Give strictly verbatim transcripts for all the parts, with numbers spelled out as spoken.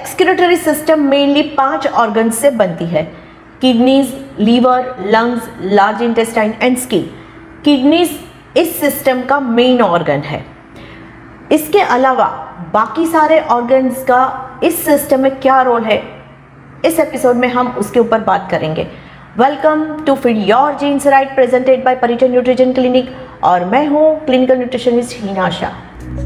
Excretory system mainly पांच organs से बनती है: kidneys, liver, lungs, large intestine and skin. Kidneys इस सिस्टम का मेन ऑर्गन है। इसके अलावा बाकी सारे ऑर्गन्स का इस सिस्टम में क्या रोल है, इस एपिसोड में हम उसके ऊपर बात करेंगे। Welcome to feed your genes right, presented by Parichay nutrition clinic, और मैं हूँ clinical nutritionist Hina Shah.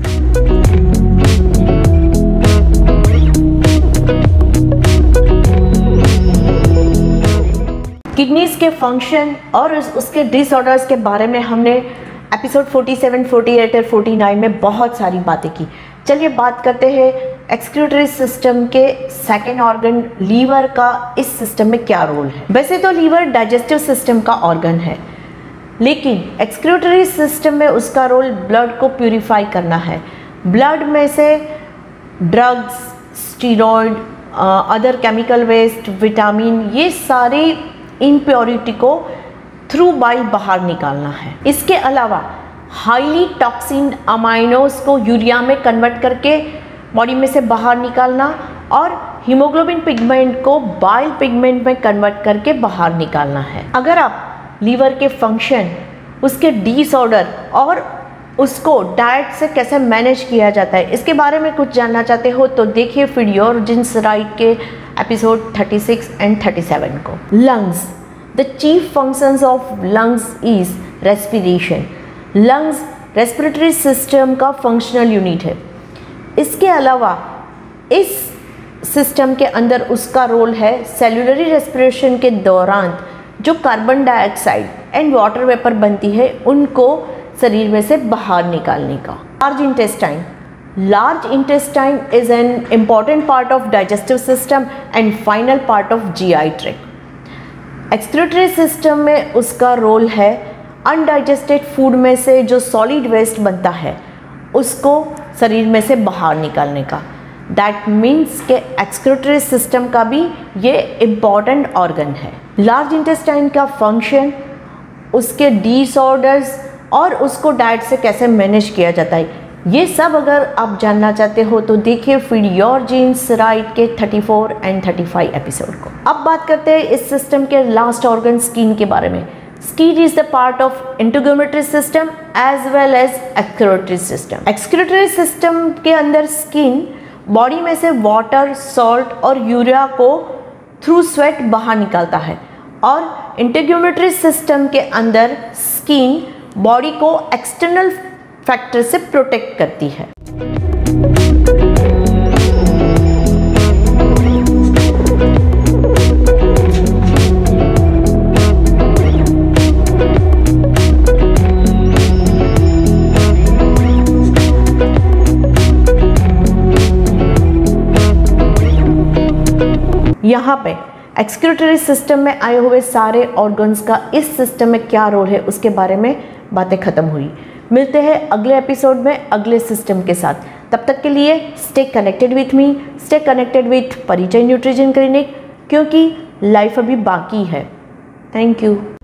Kidneys के फंक्शन और उस, उसके डिसऑर्डर्स के बारे में हमने एपिसोड सैंतालीस, अड़तालीस और उनचास में बहुत सारी बातें की। चलिए बात करते हैं एक्सक्रीटरी सिस्टम के सेकेंड ऑर्गन लीवर का इस सिस्टम में क्या रोल है। वैसे तो लीवर डाइजेस्टिव सिस्टम का ऑर्गन है, लेकिन एक्सक्रीटरी सिस्टम में उसका रोल ब्लड को प्यूरिफाई करना है। ब्लड में से drugs, steroid, other chemical waste, vitamin, ये सारी इम्प्योरिटी को थ्रू बाइल बाहर निकालना है। इसके अलावा हाईली टॉक्सिन अमाइनोस को यूरिया में कन्वर्ट करके बॉडी में से बाहर निकालना और हीमोग्लोबिन पिगमेंट को बाइल पिगमेंट में कन्वर्ट करके बाहर निकालना है। अगर आप लीवर के फंक्शन, उसके डिसऑर्डर और उसको डाइट से कैसे मैनेज किया जाता है, इसके बारे में कुछ जानना चाहते हो तो देखिए फीड योर जीन्स राइट के एपिसोड छत्तीस एंड सैंतीस को। Lungs, the chief functions of lungs is respiration. Lungs respiratory system का फंक्शनल यूनिट है। इसके अलावा इस सिस्टम के अंदर उसका रोल है सेलुलरी रेस्पिरेशन के दौरान जो carbon dioxide and water vapour बनती है उनको शरीर में से बाहर निकालने का। Large intestine, Large intestine is an important part of digestive system and final part of G I tract. Excretory system में उसका रोल है अनडाइजेस्टेड फूड में से जो सॉलिड वेस्ट बनता है उसको शरीर में से बाहर निकालने का। That means के excretory system का भी ये important organ है। Large intestine का फंक्शन, उसके डिसऑर्डर्स और उसको डाइट से कैसे मैनेज किया जाता है, ये सब अगर आप जानना चाहते हो तो देखिए फीड योर जीन्स राइट के चौंतीस एंड पैंतीस एपिसोड को। अब बात करते हैं इस सिस्टम के लास्ट ऑर्गन स्किन के बारे में। Skin is the part of integumentary system as well as excretory system. Excretory system के अंदर स्किन बॉडी में से वाटर, सॉल्ट और यूरिया को थ्रू स्वेट बाहर निकालता है, और इंटीग्यूमेटरी सिस्टम के अंदर स्किन बॉडी को एक्सटर्नल फैक्टर से प्रोटेक्ट करती है। यहाँ पे एक्सक्रीटरी सिस्टम में आए हुए सारे ऑर्गन्स का इस सिस्टम में क्या रोल है उसके बारे में बातें खत्म हुई। मिलते हैं अगले एपिसोड में अगले सिस्टम के साथ। तब तक के लिए stay connected with me, stay connected with Parichay nutrition clinic, क्योंकि लाइफ अभी बाकी है। Thank you.